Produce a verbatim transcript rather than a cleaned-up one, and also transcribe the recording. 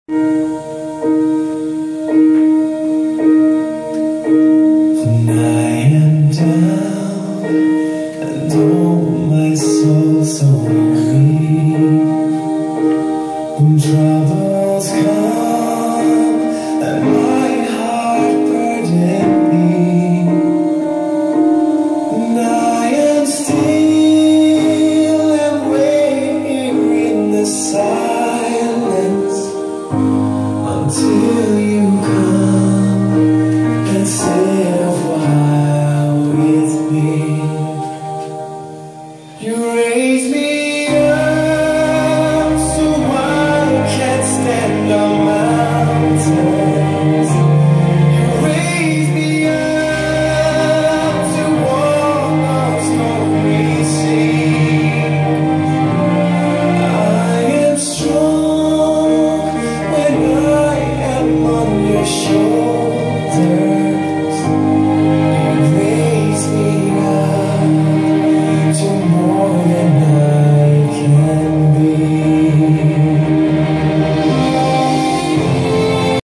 When I am down and oh my soul so weary, when troubles come and my heart burden me, and I am still and waiting in the silence until you come.